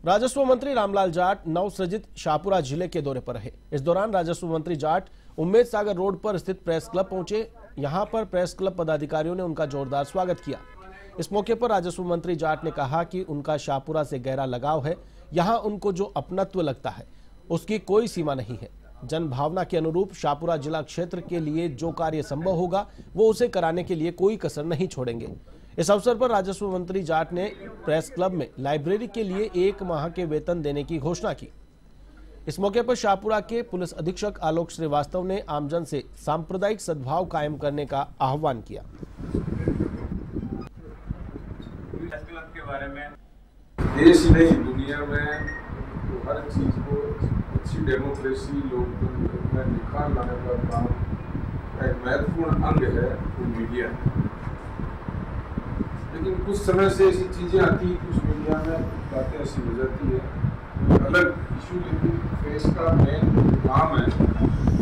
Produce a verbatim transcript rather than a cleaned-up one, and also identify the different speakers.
Speaker 1: राजस्व मंत्री रामलाल जाट नवसृजित शाहपुरा जिले के दौरे पर रहे। इस दौरान राजस्व मंत्री जाट उम्मेद सागर रोड पर स्थित प्रेस क्लब पहुंचे। यहां पर प्रेस क्लब पदाधिकारियों ने उनका जोरदार स्वागत किया। इस मौके पर राजस्व मंत्री जाट ने कहा कि उनका शाहपुरा से गहरा लगाव है। यहां उनको जो अपनत्व लगता है उसकी कोई सीमा नहीं है। जन भावना के अनुरूप शाहपुरा जिला क्षेत्र के लिए जो कार्य संभव होगा वो उसे कराने के लिए कोई कसर नहीं छोड़ेंगे। इस अवसर पर राजस्व मंत्री जाट ने प्रेस क्लब में लाइब्रेरी के लिए एक माह के वेतन देने की घोषणा की। इस मौके पर शाहपुरा के पुलिस अधीक्षक आलोक श्रीवास्तव ने आमजन से सांप्रदायिक सद्भाव कायम करने का आह्वान किया।
Speaker 2: के बारे में देश ही नहीं दुनिया में तो हर चीज को अच्छी डेमोक्रेसी लोकतंत्र में निखार लाने का काम एक महत्वपूर्ण अंग है वो मीडिया है। लेकिन कुछ समय से ऐसी चीजें आती है, कुछ मीडिया में बातें ऐसी हो जाती है, अलग इशू, लेकिन फेस का मेन काम है